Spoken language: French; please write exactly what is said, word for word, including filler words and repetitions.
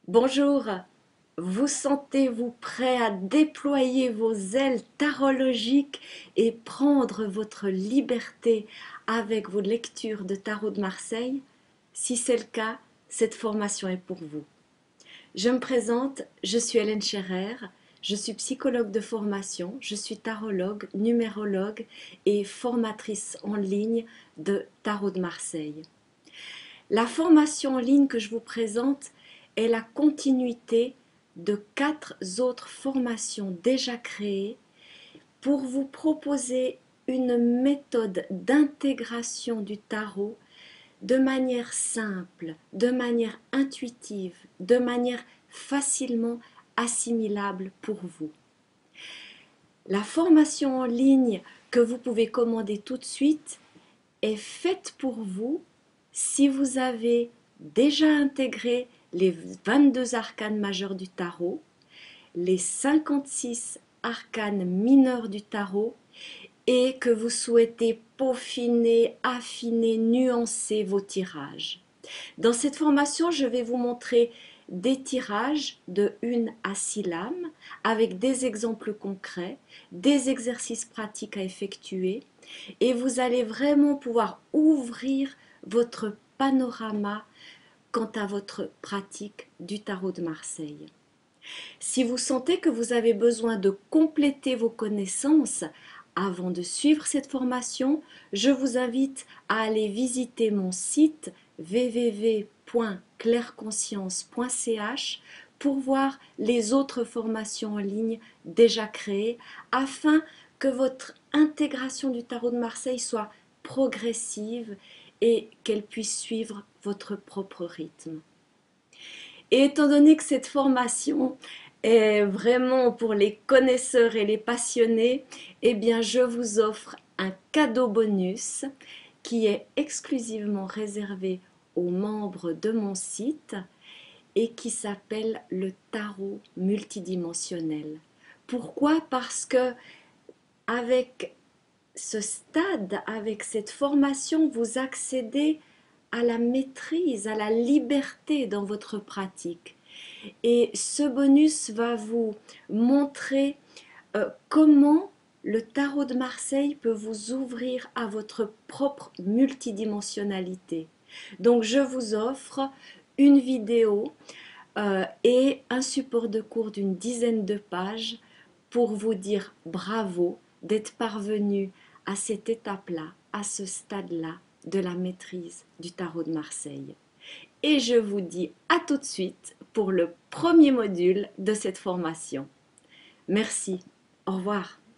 Bonjour, vous sentez-vous prêt à déployer vos ailes tarologiques et prendre votre liberté avec vos lectures de tarot de Marseille? Si c'est le cas, cette formation est pour vous. Je me présente, je suis Hélène Scherrer, je suis psychologue de formation, je suis tarologue, numérologue et formatrice en ligne de Tarot de Marseille. La formation en ligne que je vous présente est la continuité de quatre autres formations déjà créées pour vous proposer une méthode d'intégration du tarot de manière simple, de manière intuitive, de manière facilement assimilable pour vous. La formation en ligne que vous pouvez commander tout de suite est faite pour vous si vous avez déjà intégré les vingt-deux arcanes majeurs du tarot, les cinquante-six arcanes mineurs du tarot et que vous souhaitez peaufiner, affiner, nuancer vos tirages. Dans cette formation, je vais vous montrer des tirages de une à six lames avec des exemples concrets, des exercices pratiques à effectuer et vous allez vraiment pouvoir ouvrir votre panorama quant à votre pratique du tarot de Marseille. Si vous sentez que vous avez besoin de compléter vos connaissances avant de suivre cette formation, je vous invite à aller visiter mon site w w w point claire conscience point c h pour voir les autres formations en ligne déjà créées afin que votre intégration du tarot de Marseille soit progressive et qu'elle puisse suivre votre propre rythme. Et étant donné que cette formation est vraiment pour les connaisseurs et les passionnés, eh bien je vous offre un cadeau bonus qui est exclusivement réservé aux membres de mon site et qui s'appelle le tarot multidimensionnel. Pourquoi? Parce que avec ce stade, avec cette formation, vous accédez à la maîtrise, à la liberté dans votre pratique. Et ce bonus va vous montrer euh, comment le tarot de Marseille peut vous ouvrir à votre propre multidimensionnalité. Donc je vous offre une vidéo euh, et un support de cours d'une dizaine de pages pour vous dire bravo d'être parvenu à cette étape-là, à ce stade-là de la maîtrise du tarot de Marseille. Et je vous dis à tout de suite pour le premier module de cette formation. Merci. Au revoir.